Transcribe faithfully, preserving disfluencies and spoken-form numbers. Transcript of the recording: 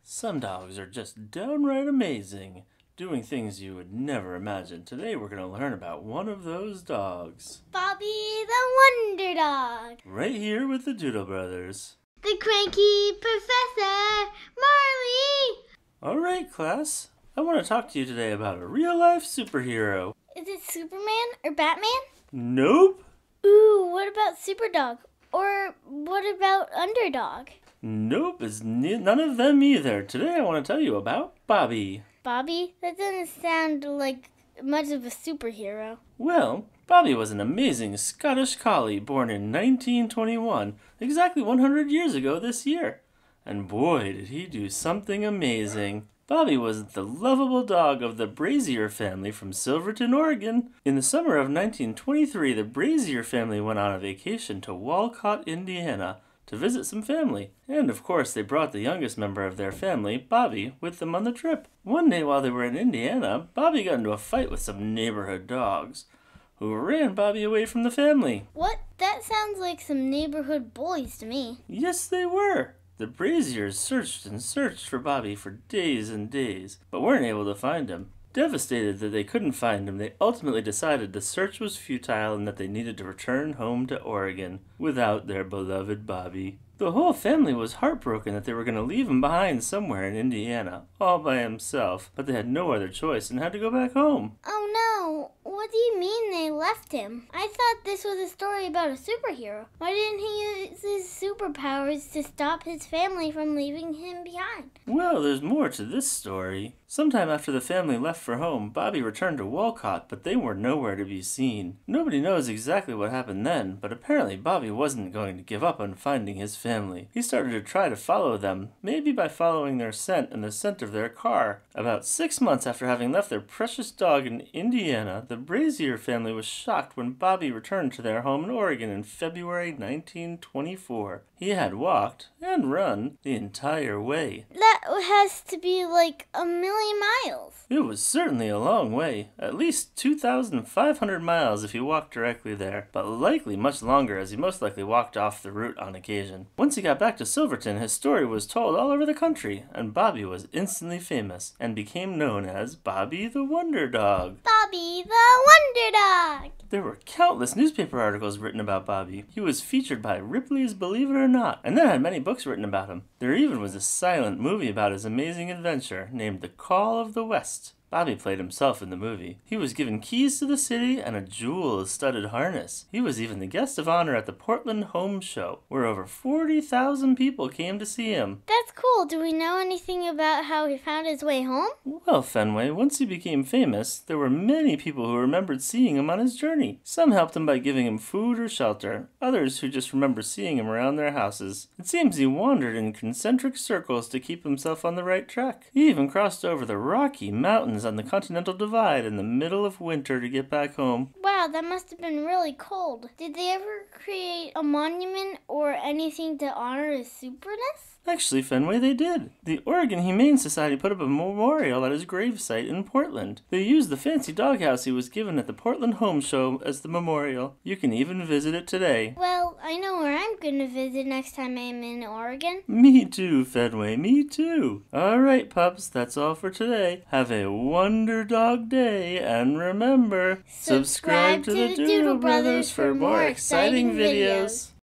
Some dogs are just downright amazing, doing things you would never imagine. Today we're going to learn about one of those dogs. Bobbie the Wonder Dog. Right here with the Doodle brothers. The cranky Professor Marley. Alright class, I want to talk to you today about a real-life superhero. Is it Superman or Batman? Nope. Ooh, what about Superdog? Or what about Underdog? Nope, it's ne- none of them either. Today I want to tell you about Bobbie. Bobbie? That doesn't sound like much of a superhero. Well, Bobbie was an amazing Scottish Collie born in nineteen twenty-one, exactly one hundred years ago this year. And boy, did he do something amazing. Bobbie was the lovable dog of the Brazier family from Silverton, Oregon. In the summer of nineteen twenty-three, the Brazier family went on a vacation to Walcott, Indiana, to visit some family. And of course, they brought the youngest member of their family, Bobbie, with them on the trip. One day while they were in Indiana, Bobbie got into a fight with some neighborhood dogs, who ran Bobbie away from the family. What? That sounds like some neighborhood bullies to me. Yes, they were. The Braziers searched and searched for Bobbie for days and days, but weren't able to find him. Devastated that they couldn't find him, they ultimately decided the search was futile and that they needed to return home to Oregon without their beloved Bobbie. The whole family was heartbroken that they were going to leave him behind somewhere in Indiana, all by himself, but they had no other choice and had to go back home. Oh no, what do you mean they left him? I thought this was a story about a superhero. Why didn't he use his superpowers to stop his family from leaving him behind? Well, there's more to this story. Sometime after the family left for home, Bobbie returned to Walcott, but they were nowhere to be seen. Nobody knows exactly what happened then, but apparently Bobbie wasn't going to give up on finding his family. He started to try to follow them, maybe by following their scent and the scent of their car. About six months after having left their precious dog in Indiana, the Brazier family was shocked when Bobbie returned to their home in Oregon in February nineteen twenty-four. He had walked, and run, the entire way. That has to be like a million miles. It was certainly a long way, at least two thousand five hundred miles if he walked directly there, but likely much longer as he most likely walked off the route on occasion. Once he got back to Silverton, his story was told all over the country, and Bobbie was instantly famous and became known as Bobbie the Wonder Dog. Bobbie the Wonder Dog! There were countless newspaper articles written about Bobbie. He was featured by Ripley's Believe It or Not, and then had many books written about him. There even was a silent movie about his amazing adventure named The Call of the West. Bobbie played himself in the movie. He was given keys to the city and a jewel-studded harness. He was even the guest of honor at the Portland Home Show, where over forty thousand people came to see him. That's cool. Do we know anything about how he found his way home? Well, Fenway, once he became famous, there were many people who remembered seeing him on his journey. Some helped him by giving him food or shelter, others who just remember seeing him around their houses. It seems he wandered in concentric circles to keep himself on the right track. He even crossed over the Rocky Mountains on the Continental Divide in the middle of winter to get back home. Wow, that must have been really cold. Did they ever create a monument or anything to honor his superness? Actually, Fenway, they did. The Oregon Humane Society put up a memorial at his gravesite in Portland. They used the fancy doghouse he was given at the Portland Home Show as the memorial. You can even visit it today. Well, I know where I'm going to visit next time I'm in Oregon. Me too, Fenway, me too. Alright, pups, that's all for today. Have a Wonder Dog Day, and remember, subscribe, subscribe to, to the Doodle Brothers for more exciting videos. videos.